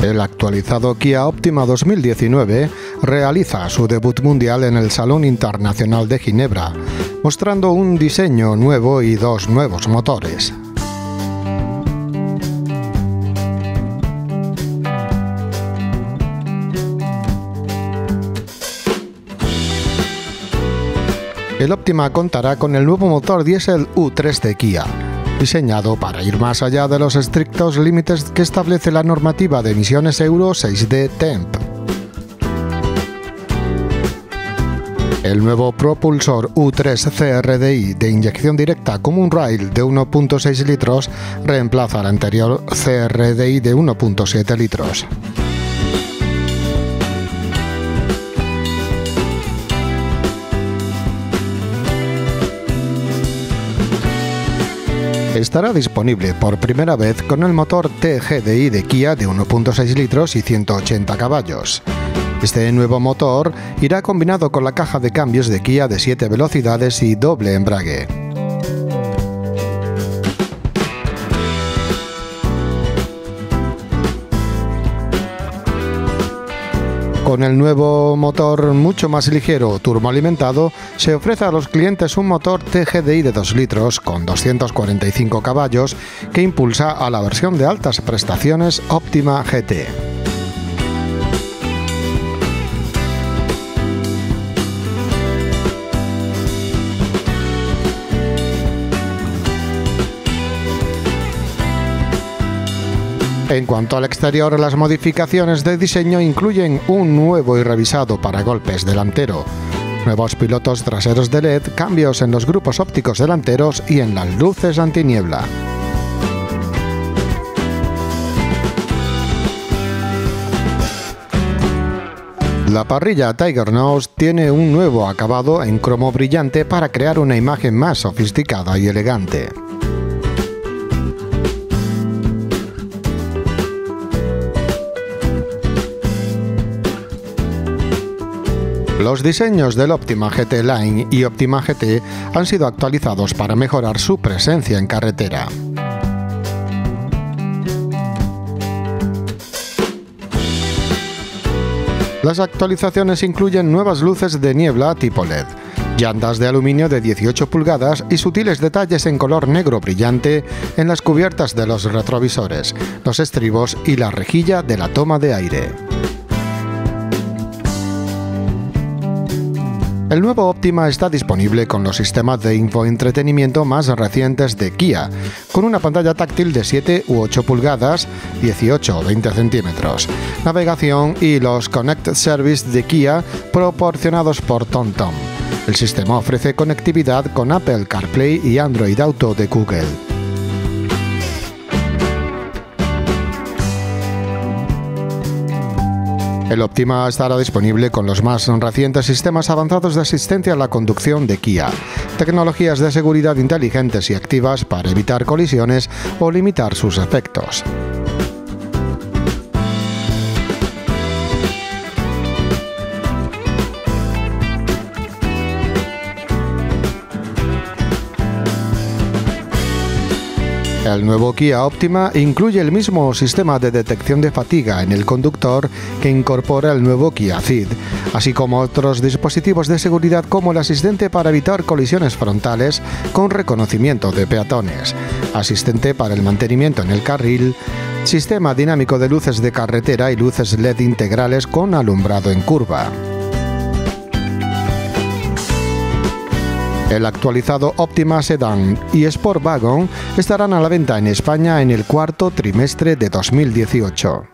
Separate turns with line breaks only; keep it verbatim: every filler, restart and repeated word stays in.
El actualizado Kia Optima dos mil diecinueve realiza su debut mundial en el Salón Internacional de Ginebra, mostrando un diseño nuevo y dos nuevos motores. El Optima contará con el nuevo motor diésel U tres de Kia, diseñado para ir más allá de los estrictos límites que establece la normativa de emisiones Euro seis D Temp. El nuevo propulsor U tres C R D I de inyección directa Common Rail de uno punto seis litros reemplaza al anterior C R D I de uno punto siete litros. Estará disponible por primera vez con el motor T G D I de Kia de uno punto seis litros y ciento ochenta caballos. Este nuevo motor irá combinado con la caja de cambios de Kia de siete velocidades y doble embrague. Con el nuevo motor mucho más ligero turboalimentado, se ofrece a los clientes un motor T G D I de dos litros con doscientos cuarenta y cinco caballos que impulsa a la versión de altas prestaciones Optima G T. En cuanto al exterior, las modificaciones de diseño incluyen un nuevo y revisado paragolpes delantero, nuevos pilotos traseros de L E D, cambios en los grupos ópticos delanteros y en las luces antiniebla. La parrilla Tiger Nose tiene un nuevo acabado en cromo brillante para crear una imagen más sofisticada y elegante. Los diseños del Optima G T Line y Optima G T han sido actualizados para mejorar su presencia en carretera. Las actualizaciones incluyen nuevas luces de niebla tipo L E D, llantas de aluminio de dieciocho pulgadas y sutiles detalles en color negro brillante en las cubiertas de los retrovisores, los estribos y la rejilla de la toma de aire. El nuevo Optima está disponible con los sistemas de infoentretenimiento más recientes de Kia, con una pantalla táctil de siete u ocho pulgadas, dieciocho o veinte centímetros, navegación y los Connect Service de Kia proporcionados por TomTom. El sistema ofrece conectividad con Apple CarPlay y Android Auto de Google. El Optima estará disponible con los más recientes sistemas avanzados de asistencia a la conducción de Kia, tecnologías de seguridad inteligentes y activas para evitar colisiones o limitar sus efectos. El nuevo Kia Optima incluye el mismo sistema de detección de fatiga en el conductor que incorpora el nuevo Kia Ceed, así como otros dispositivos de seguridad como el asistente para evitar colisiones frontales con reconocimiento de peatones, asistente para el mantenimiento en el carril, sistema dinámico de luces de carretera y luces L E D integrales con alumbrado en curva. El actualizado Optima Sedan y Sport Wagon estarán a la venta en España en el cuarto trimestre de dos mil dieciocho.